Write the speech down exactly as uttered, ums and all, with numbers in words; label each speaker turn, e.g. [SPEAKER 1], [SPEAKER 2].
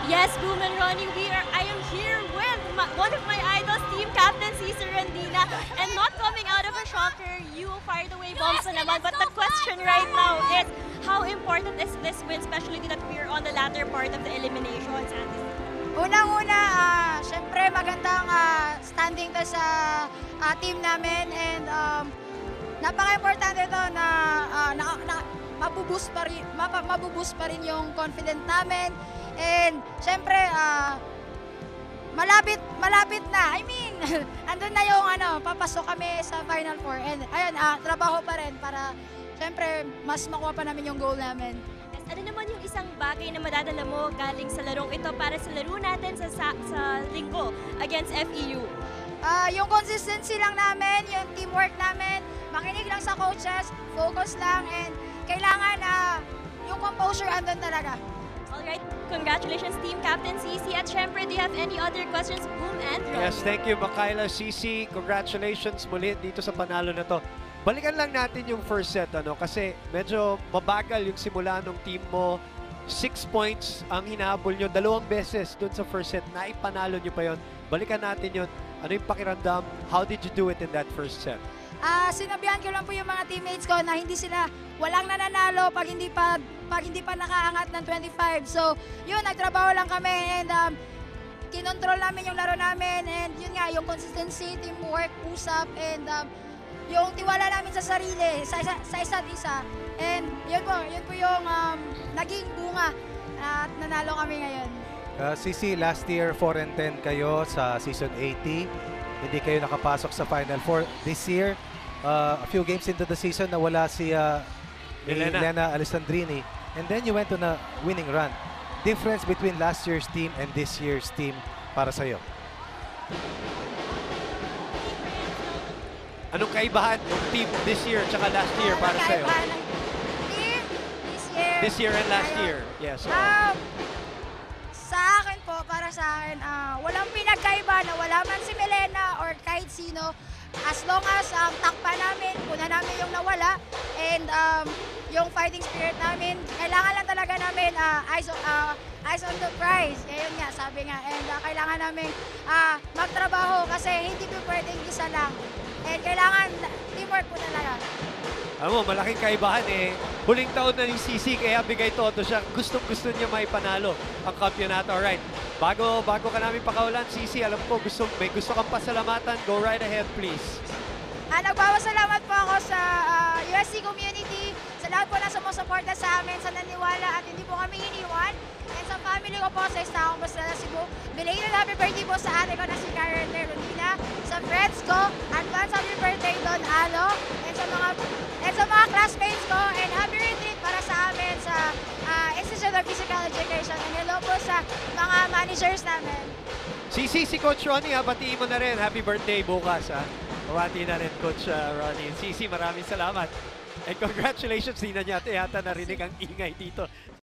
[SPEAKER 1] Yes, Boom and Ronnie, we are, I am here with my, one of my idols, team captain, si Randina. And not coming out of a shocker, you fired away bombs na naman. But the question right now is, how important is this win, especially that we're on the latter part of the eliminations? And
[SPEAKER 2] Unang-una, uh, syempre magandang uh, standing to sa uh, team namin and um, napaka-importante ito na, uh, na, na mabuboost pa rin, mapa, mabuboost pa rin yung confidence namin. And syempre, uh, malapit, malapit na. I mean, andun na yung ano, papasok kami sa Final Four. And ayun, uh, trabaho pa rin para syempre mas makuha pa namin yung goal namin.
[SPEAKER 1] yes, ano naman yung isang bagay na madadala mo galing sa larong ito para sa laro natin sa, sa, sa linggo against F E U?
[SPEAKER 2] Uh, yung consistency lang namin, yung teamwork namin, makinig lang sa coaches, focus lang, and kailangan uh, yung composure andun talaga.
[SPEAKER 1] Alright, congratulations Team Captain Cici. At syempre, do you have any other questions, Boom and Ronnie?
[SPEAKER 3] Yes, thank you, Makayla, Cici. Congratulations muli dito sa panalo na to. Balikan lang natin yung first set, ano, kasi medyo mabagal yung simula ng team mo. Six points ang hinahabol nyo. Dalawang beses dun sa first set. Naipanalo nyo pa yon. Balikan natin yun. Ano yung pakiramdam? How did you do it in that first set?
[SPEAKER 2] Ah, sinabihan ko lang po yung mga teammates ko na hindi sila walang nananalo pag hindi pa pag hindi pa nakaangat ng twenty-five. So, yun, nagtrabaho lang kami and um, kinontrol namin yung laro namin and yun nga, yung consistency, teamwork, usap, and um, yung tiwala namin sa sarili, sa, isa, sa isa't isa. And yun po, yun po yung um, naging bunga at nanalo kami ngayon.
[SPEAKER 4] Uh, Cici, last year four and ten kayo sa season eighty. Hindi kayo nakapasok sa Final Four. This year, uh, a few games into the season, nawala si uh,
[SPEAKER 3] Elena.
[SPEAKER 4] Elena Alessandrini. And then you went on a winning run. Difference between last year's team and this year's team para sa'yo?
[SPEAKER 3] Anong kaibahan ng team this year at last year para sa'yo?
[SPEAKER 2] Kaibahan ng team this year.
[SPEAKER 3] This year and last
[SPEAKER 2] Ayun.
[SPEAKER 3] year. Yes. oo.
[SPEAKER 2] Um, sa akin po, para sa akin, ah, walang pinagkaiba na wala man si Melena or kahit sino. As long as um, takpa namin, kuna namin yung nawala, and um, yung fighting spirit namin, kailangan lang talaga namin uh, eyes, on, uh, eyes on the prize. Ayun nga, sabi nga. And uh, kailangan namin uh, magtrabaho kasi hindi po pwedeng isa lang. And kailangan teamwork po talaga.
[SPEAKER 3] Alam mo, malaking kaibahan eh. Huling taon na yung Cici, kaya bigay todo siya. Gustong-gusto niya maipanalo ang kampyonato. Alright, bago, bago ka namin pakawalan, Cici, alam ko, gusto, may gusto kang pasalamatan. Go right ahead, please.
[SPEAKER 2] Ah, nagpapasalamat po ako sa ah, U S C community, sa lahat po na sumusuporta sa amin, sa naniwala at hindi po kami iniwan. And sa family ko po sa Estaong Basta Cebu, belated happy birthday po sa ate ko na si Karen Terolina, sa friends ko, advance happy birthday Don Alo, and sa mga and sa mga classmates ko, and happy retreat para sa amin sa ah, Institute of Physical Education. And hello po sa mga managers namin.
[SPEAKER 3] Cici, si Coach Ronnie, ha, batiin mo na rin. Happy birthday bukas, ha. Pabati na rin, Coach uh, Ronnie. Cici, maraming salamat. And congratulations, di na niya yata narinig ang ingay dito.